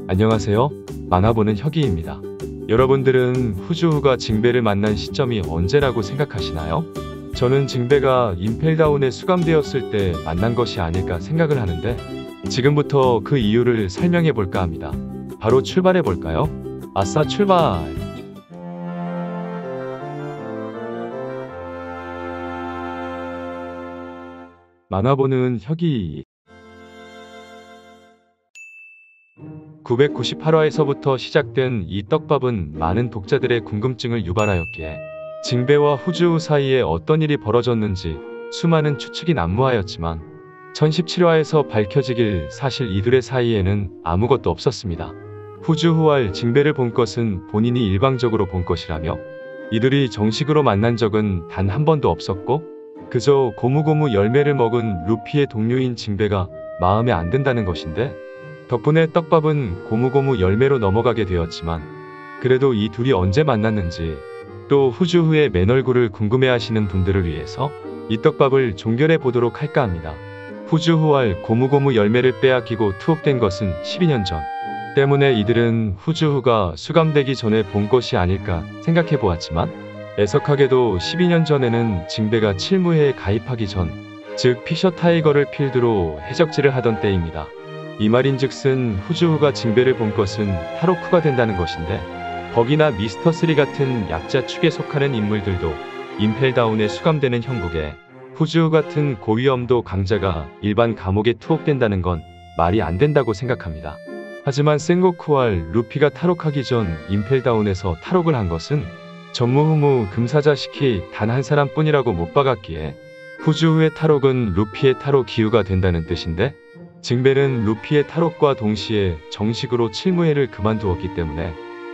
안녕하세요. 만화보는 혁이입니다. 여러분들은 후주후가 징베를 만난 시점이 언제라고 생각하시나요? 저는 징베가 임펠다운에 수감되었을 때 만난 것이 아닐까 생각을 하는데 지금부터 그 이유를 설명해 볼까 합니다. 바로 출발해 볼까요? 아싸 출발! 만화보는 혁이 998화에서부터 시작된 이 떡밥은 많은 독자들의 궁금증을 유발하였기에 징베와 후주후 사이에 어떤 일이 벌어졌는지 수많은 추측이 난무하였지만 1017화에서 밝혀지길 사실 이들의 사이에는 아무것도 없었습니다. 후주후와 징베를 본 것은 본인이 일방적으로 본 것이라며 이들이 정식으로 만난 적은 단 한 번도 없었고 그저 고무고무 열매를 먹은 루피의 동료인 징베가 마음에 안 든다는 것인데 덕분에 떡밥은 고무고무 열매로 넘어가게 되었지만 그래도 이 둘이 언제 만났는지 또 후주후의 맨 얼굴을 궁금해하시는 분들을 위해서 이 떡밥을 종결해 보도록 할까 합니다. 후주후와 고무고무 열매를 빼앗기고 투옥된 것은 12년 전 때문에 이들은 후주후가 수감되기 전에 본 것이 아닐까 생각해 보았지만 애석하게도 12년 전에는 징베가 칠무회에 가입하기 전, 즉 피셔 타이거를 필두로 해적질을 하던 때입니다. 이 말인즉슨 후주후가 징베를 본 것은 타로쿠가 된다는 것인데 버기나 미스터3 같은 약자 축에 속하는 인물들도 임펠다운에 수감되는 형국에 후주후 같은 고위험도 강자가 일반 감옥에 투옥된다는 건 말이 안 된다고 생각합니다. 하지만 센고쿠와 루피가 탈옥하기 전 임펠다운에서 탈옥을 한 것은 전무후무 금사자 시키 단 한 사람뿐이라고 못 박았기에 후주후의 탈옥은 루피의 탈옥 기후가 된다는 뜻인데 징베는 루피의 탈옥과 동시에 정식으로 칠무회를 그만두었기 때문에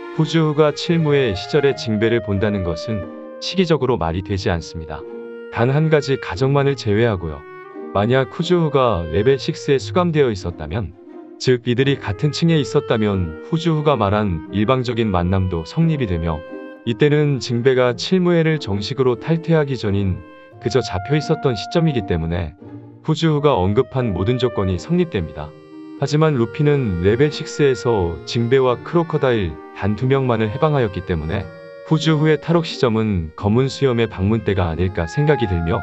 후주후가 칠무회 시절에 징베를 본다는 것은 시기적으로 말이 되지 않습니다. 단 한 가지 가정만을 제외하고요. 만약 후주후가 레벨 6에 수감되어 있었다면, 즉 이들이 같은 층에 있었다면 후주후가 말한 일방적인 만남도 성립이 되며 이때는 징베가 칠무회를 정식으로 탈퇴하기 전인 그저 잡혀 있었던 시점이기 때문에 후주후가 언급한 모든 조건이 성립됩니다. 하지만 루피는 레벨 6에서 징베와 크로커다일 단 2명만을 해방하였기 때문에 후주후의 탈옥 시점은 검은 수염의 방문 때가 아닐까 생각이 들며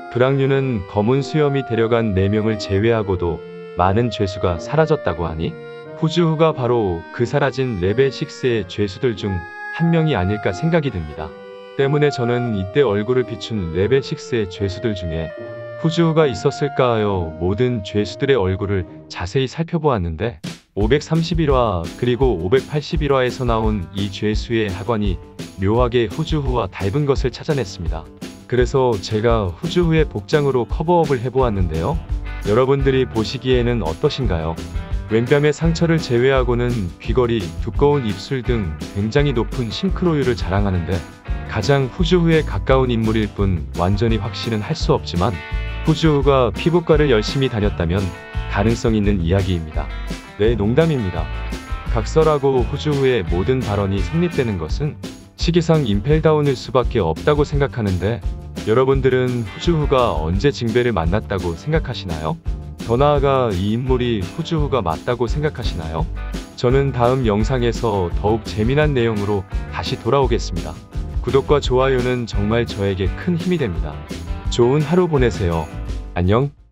브랑류는 검은 수염이 데려간 4명을 제외하고도 많은 죄수가 사라졌다고 하니 후주후가 바로 그 사라진 레벨 6의 죄수들 중 한 명이 아닐까 생각이 듭니다. 때문에 저는 이때 얼굴을 비춘 레벨 6의 죄수들 중에 후주후가 있었을까 하여 모든 죄수들의 얼굴을 자세히 살펴보았는데 531화 그리고 581화에서 나온 이 죄수의 하관이 묘하게 후주후와 닮은 것을 찾아냈습니다. 그래서 제가 후주후의 복장으로 커버업을 해보았는데요. 여러분들이 보시기에는 어떠신가요? 왼뺨의 상처를 제외하고는 귀걸이, 두꺼운 입술 등 굉장히 높은 싱크로율을 자랑하는데 가장 후주후에 가까운 인물일 뿐 완전히 확신은 할 수 없지만 후주후가 피부과를 열심히 다녔다면 가능성 있는 이야기입니다. 네, 농담입니다. 각설하고 후주후의 모든 발언이 성립되는 것은 시기상 임펠다운일 수밖에 없다고 생각하는데 여러분들은 후주후가 언제 징베를 만났다고 생각하시나요? 더 나아가 이 인물이 후주후가 맞다고 생각하시나요? 저는 다음 영상에서 더욱 재미난 내용으로 다시 돌아오겠습니다. 구독과 좋아요는 정말 저에게 큰 힘이 됩니다. 좋은 하루 보내세요. 안녕.